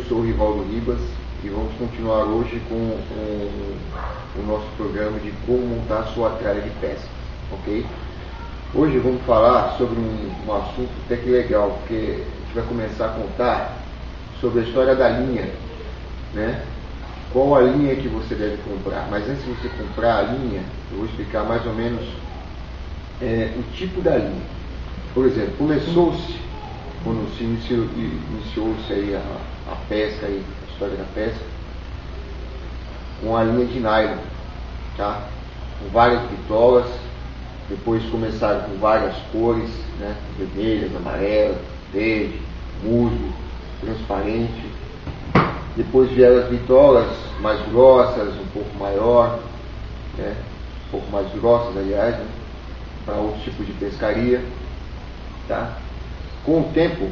sou o Rivaldo Ribas e vamos continuar hoje com o nosso programa de como montar a sua tralha de pesca, ok? Hoje vamos falar sobre um assunto até que legal, porque a gente vai começar a contar sobre a história da linha, né? Qual a linha que você deve comprar, mas antes de você comprar a linha, eu vou explicar mais ou menos o tipo da linha. Por exemplo, começou-se, quando se iniciou-se aí a pesca, aí, a história da pesca, com a linha de nylon, tá? Com várias bitolas, depois começaram com várias cores, né? Vermelhas, amarelas, verde, musgo, transparente. Depois vieram as bitolas mais grossas, um pouco maior, né? Um pouco mais grossas, aliás, né? Para outros tipos de pescaria, tá? Com o tempo,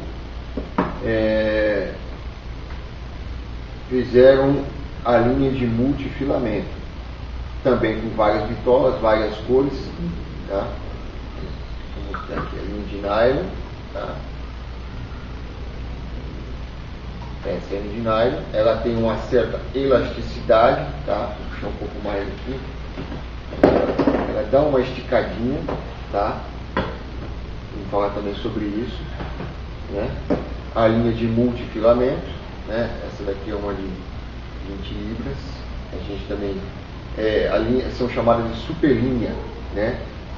fizeram a linha de multifilamento, também com várias bitolas, várias cores, tá? Vou mostrar aqui a linha de nylon, tá? Essa é a linha de nylon, ela tem uma certa elasticidade, tá? Vou puxar um pouco mais aqui. Ela dá uma esticadinha, tá? Vamos falar também sobre isso, né? A linha de multifilamento, né? Essa daqui é uma de 20 libras. A gente também a linha são chamadas de superlinha, né?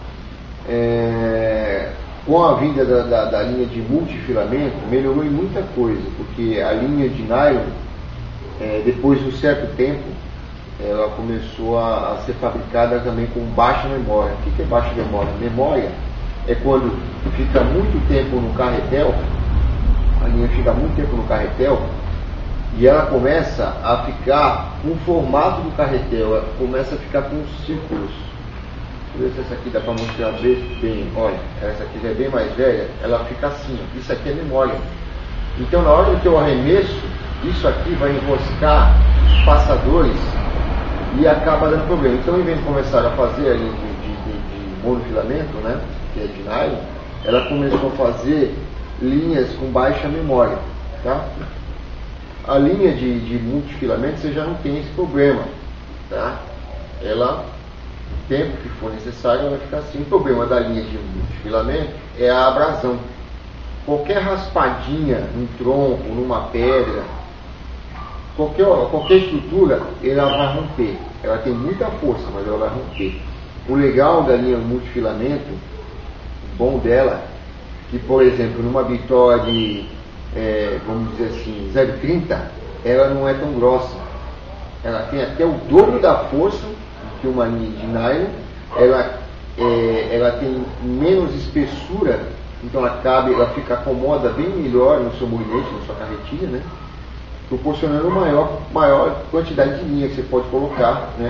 Com a vinda da linha de multifilamento, melhorou em muita coisa, porque a linha de nylon, depois de um certo tempo, ela começou a ser fabricada também com baixa memória. O que é baixa memória? Memória é quando fica muito tempo no carretel, a linha fica muito tempo no carretel, e ela começa a ficar com o formato do carretel, ela começa a ficar com círculos. Deixa eu ver se essa aqui dá para mostrar bem. Olha, essa aqui já é bem mais velha, ela fica assim, isso aqui é memória. Então na hora que eu arremesso, isso aqui vai enroscar os passadores e acaba dando problema. Então, em vez de começar a fazer a linha de monofilamento, né, que é de nylon, ela começou a fazer linhas com baixa memória, tá? A linha de multifilamento você já não tem esse problema, tá? Ela, o tempo que for necessário, ela vai ficar assim. O problema da linha de multifilamento é a abrasão. Qualquer raspadinha num tronco, numa pedra, qualquer estrutura, ela vai romper. Ela tem muita força, mas ela vai romper. O legal da linha multifilamento, o bom dela, que por exemplo, numa bitola de, vamos dizer assim, 0,30, ela não é tão grossa. Ela tem até o dobro da força que uma linha de nylon. Ela tem menos espessura, então ela fica acomoda bem melhor no seu molinete, na sua carretilha, né? Proporcionando maior quantidade de linha que você pode colocar, né?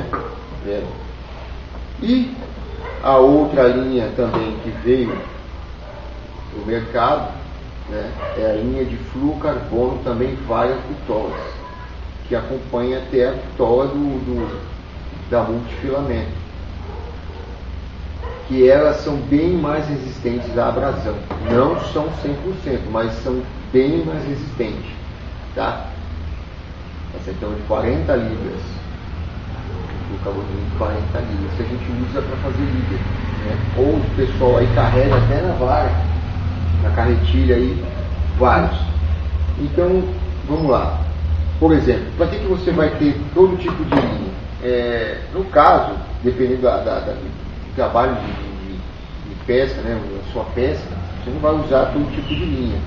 E a outra linha também que veio do mercado, né, é a linha de fluorocarbono, também várias bitolas, que acompanha até a bitola da multifilamento, que elas são bem mais resistentes à abrasão. Não são 100%, mas são bem mais resistentes, tá? Essa aqui é uma de 40 libras. O carbono de 40 libras que a gente usa para fazer liga, né? Ou o pessoal aí carrega até na vara, na carretilha aí, vários. Então, vamos lá. Por exemplo, para que você vai ter todo tipo de linha? No caso, dependendo do trabalho de pesca, né? Da sua pesca, você não vai usar todo tipo de linha.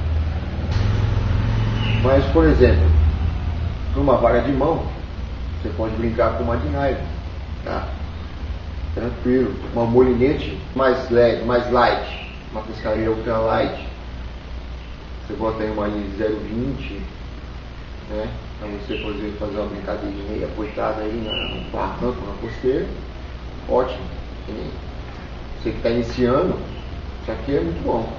Mas, por exemplo, numa vara de mão, você pode brincar com uma de nylon, tá? Tranquilo. Uma molinete mais leve, mais light, uma pescaria ultra light, você bota aí uma linha de 0,20, né? Para você poder fazer uma brincadeirinha aí apoiada aí no barranco, na costeira, ótimo. Você que está iniciando, isso aqui é muito bom,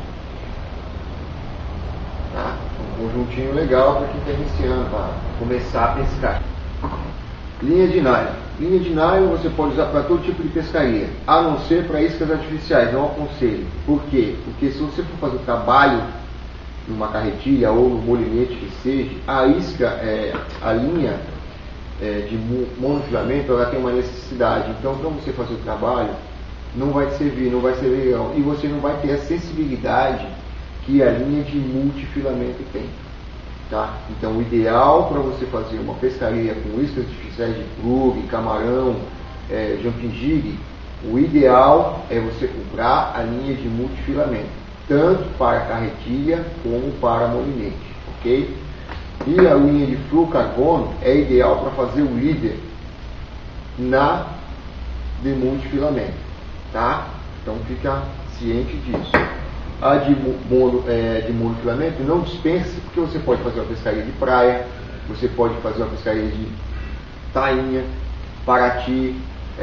tá? Um conjuntinho legal para quem está iniciando, para começar a pescar. Linha de nylon. Linha de nylon você pode usar para todo tipo de pescaria, a não ser para iscas artificiais, não aconselho. Por quê? Porque se você for fazer o trabalho numa carretilha ou no molinete que seja, a isca, a linha de monofilamento, ela tem uma necessidade. Então, para você fazer o trabalho, não vai te servir, não vai ser legal. E você não vai ter a sensibilidade que a linha de multifilamento tem. Tá? Então, o ideal para você fazer uma pescaria com iscas artificiais de plug, camarão, jumping jig, o ideal é você comprar a linha de multifilamento, tanto para carretilha como para molinete, ok? E a linha de fluorocarbono é ideal para fazer o líder na de multifilamento, tá? Então fica ciente disso. A de monofilamento não dispensa, porque você pode fazer uma pescaria de praia, você pode fazer uma pescaria de tainha, parati,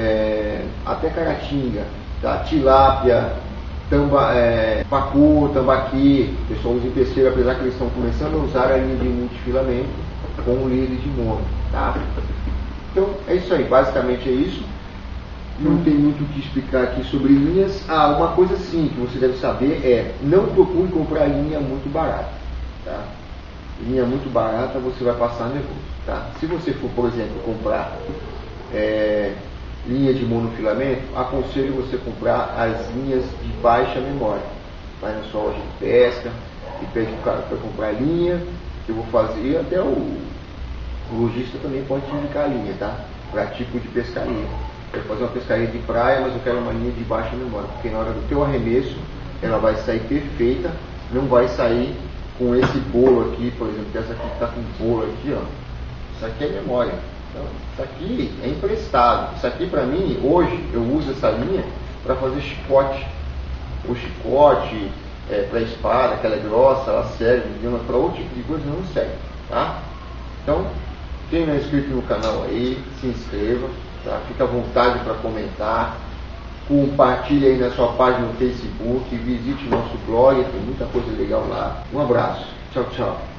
até caratinga, tá? Tilápia, pacu, tambaqui. O pessoal usa em pesqueiro, apesar que eles estão começando a usar a linha de multifilamento com o líder de mono, tá? Então é isso aí, basicamente é isso. Não tem muito o que explicar aqui sobre linhas. Uma coisa sim que você deve saber é: não procure comprar linha muito barata, tá? Linha muito barata você vai passar nervoso, tá? Se você for, por exemplo, comprar linha de monofilamento, aconselho você comprar as linhas de baixa memória. Vai na sua loja de pesca e pede o cara para comprar linha, que eu vou fazer. Até o lojista também pode te indicar a linha, tá? Para tipo de pescaria. Eu vou fazer uma pescaria de praia, mas eu quero uma linha de baixa memória, porque na hora do teu arremesso ela vai sair perfeita, não vai sair com esse bolo aqui, por exemplo, essa aqui está com bolo aqui, ó. Isso aqui é memória. Então, isso aqui é emprestado. Isso aqui para mim, hoje, eu uso essa linha para fazer chicote. O chicote para espada, que ela é grossa, ela serve, mas para outro tipo de coisa não serve, tá? Então, quem não é inscrito no canal aí, se inscreva. Tá? Fica à vontade para comentar, compartilhe aí na sua página no Facebook, visite o nosso blog, tem muita coisa legal lá. Um abraço, tchau, tchau.